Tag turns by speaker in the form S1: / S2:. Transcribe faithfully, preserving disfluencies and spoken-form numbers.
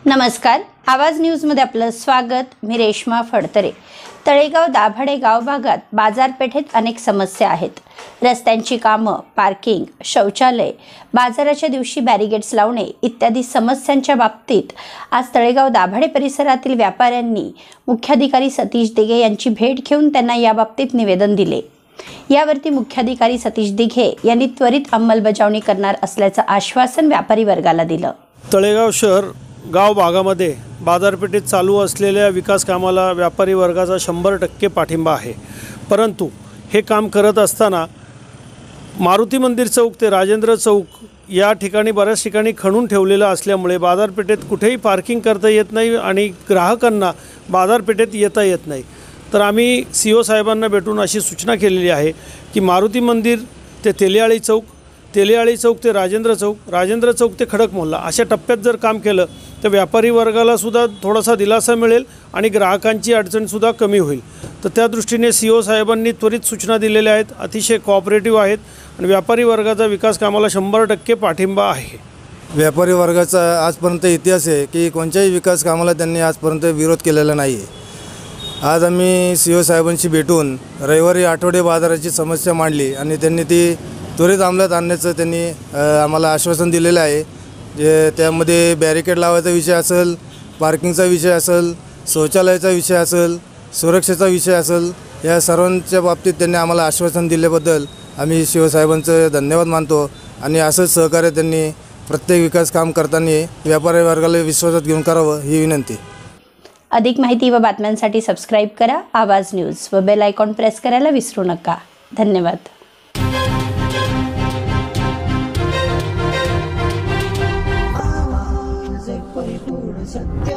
S1: नमस्कार, आवाज न्यूजमध्ये आपलं स्वागत। मी रेश्मा फडतरे। तळेगाव दाभाडे गाव भागात बाजारपेठेत अनेक समस्या आहेत। रस्त्यांची कामं, पार्किंग, शौचालय, बाजाराच्या दिवशी बॅरिगेड्स लावणे इत्यादी समस्यांच्या बाबतीत आज तळेगाव दाभाडे परिसरातील व्यापाऱ्यांनी मुख्याधिकारी सतीश दिघे यांची भेट घेऊन त्यांना याबाबतीत निवेदन दिले। यावरती मुख्याधिकारी सतीश दिघे यांनी त्वरित अंमलबजावणी करणार असल्याचं आश्वासन व्यापारी वर्गाला दिलं।
S2: तळेगाव शहर गाव भागामध्ये बाजारपेठेत चालू असलेल्या विकास कामाला व्यापारी वर्गाचा शंभर टक्के पाठिंबा आहे। परंतु हे काम करत असताना मारुती मंदिर चौक ते राजेंद्र चौक या ठिकाणी बऱ्याच ठिकाणी खणून ठेवलेलं असल्यामुळे बाजारपेठेत कुठेही पार्किंग करता येत नाही आणि ग्राहकांना बाजारपेठेत येता येत नाही। तर आम्ही सी ओ साहेबांना भेटून अशी सूचना केलेली आहे की मारुती मंदिर ते तेलियाळी चौक, तेलियाळी चौक ते राजेंद्र चौक, राजेंद्र चौक ते खडक मोहल्ला अशा टप्प्यात जर काम केलं तर व्यापारी वर्गाला सुद्धा थोडासा दिलासा मिळेल आणि ग्राहकांची अडचणसुद्धा कमी होईल। तर त्या दृष्टीने सी ओ साहेबांनी त्वरित सूचना दिलेल्या आहेत, अतिशय कोऑपरेटिव्ह आहेत आणि व्यापारी वर्गाचा विकास कामाला शंभर टक्के पाठिंबा आहे।
S3: व्यापारी वर्गाचा आजपर्यंत इतिहास आहे की कोणत्याही विकास कामाला त्यांनी आजपर्यंत विरोध केलेला नाही आहे। आज आम्ही सी ओ साहेबांशी भेटून रविवारी आठवडे बाजाराची समस्या मांडली आणि त्यांनी ती त्वरित अंमलात आणण्याचं त्यांनी आम्हाला आश्वासन दिलेलं आहे। जे त्यामध्ये बॅरिकेड लावायचा विषय असेल, पार्किंगचा विषय असेल, शौचालयाचा विषय असेल, सुरक्षेचा विषय असेल, या सर्वांच्या बाबतीत त्यांनी आम्हाला आश्वासन दिल्याबद्दल आम्ही शिवसाहेबांचं धन्यवाद मानतो आणि असंच सहकार्य त्यांनी प्रत्येक विकास काम करताना व्यापारी वर्गाला विश्वासात घेऊन करावं ही विनंती।
S1: अधिक माहिती व बातम्यांसाठी सबस्क्राइब करा आवाज न्यूज व बेल आयकॉन प्रेस करायला विसरू नका। धन्यवाद।
S4: परिपूर्ण सत्य